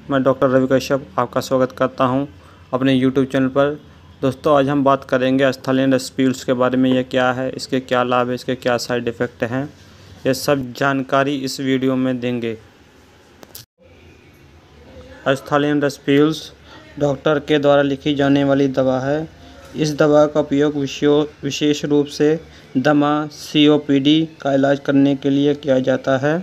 मैं डॉक्टर रवि कश्यप आपका स्वागत करता हूं अपने यूट्यूब चैनल पर। दोस्तों, आज हम बात करेंगे एस्थालीन रेस्प्यूल्स के बारे में। यह क्या है, इसके क्या लाभ है, इसके क्या साइड इफ़ेक्ट हैं, ये सब जानकारी इस वीडियो में देंगे। एस्थालीन रेस्प्यूल्स डॉक्टर के द्वारा लिखी जाने वाली दवा है। इस दवा का उपयोग विशेष रूप से दमा COPD का इलाज करने के लिए किया जाता है।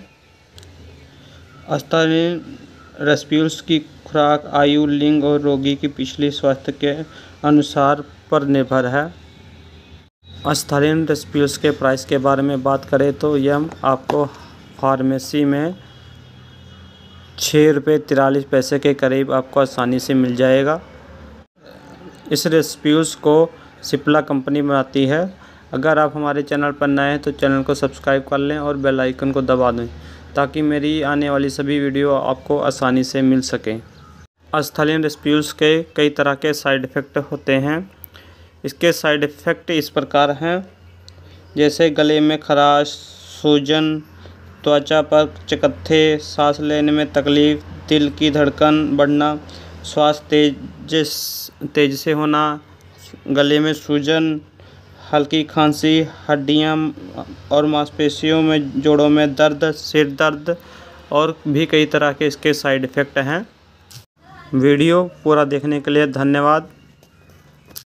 एस्थालीन रेस्प्यूल्स की खुराक आयु, लिंग और रोगी की पिछली स्वास्थ्य के अनुसार पर निर्भर है। एस्थालीन रेस्प्यूल्स के प्राइस के बारे में बात करें तो यह आपको फार्मेसी में 6 रुपये 43 पैसे के करीब आपको आसानी से मिल जाएगा। इस रेस्प्यूल्स को सिप्ला कंपनी बनाती है। अगर आप हमारे चैनल पर नए हैं तो चैनल को सब्सक्राइब कर लें और बेल आइकन को दबा दें ताकि मेरी आने वाली सभी वीडियो आपको आसानी से मिल सकें। एस्थालीन रेस्प्यूल्स के कई तरह के साइड इफ़ेक्ट होते हैं। इसके साइड इफ़ेक्ट इस प्रकार हैं, जैसे गले में खराश, सूजन, त्वचा पर चकत्थे, सांस लेने में तकलीफ़, दिल की धड़कन बढ़ना, श्वास तेज से होना, गले में सूजन, हल्की खांसी, हड्डियां और मांसपेशियों में, जोड़ों में दर्द, सिर दर्द और भी कई तरह के इसके साइड इफ़ेक्ट हैं। वीडियो पूरा देखने के लिए धन्यवाद।